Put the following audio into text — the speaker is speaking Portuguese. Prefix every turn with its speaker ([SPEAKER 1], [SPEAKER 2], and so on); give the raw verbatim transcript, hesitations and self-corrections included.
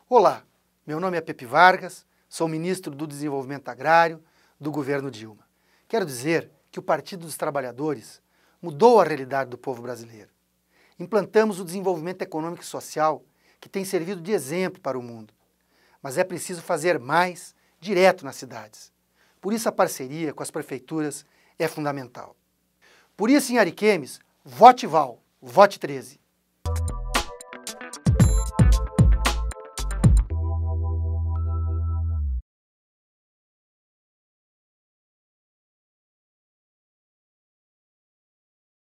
[SPEAKER 1] Olá, meu nome é Pepe Vargas, sou ministro do Desenvolvimento Agrário do governo Dilma. Quero dizer que o Partido dos Trabalhadores mudou a realidade do povo brasileiro. Implantamos o desenvolvimento econômico e social que tem servido de exemplo para o mundo. Mas é preciso fazer mais direto nas cidades. Por isso a parceria com as prefeituras é fundamental. Por isso em Ariquemes, vote Val, vote treze.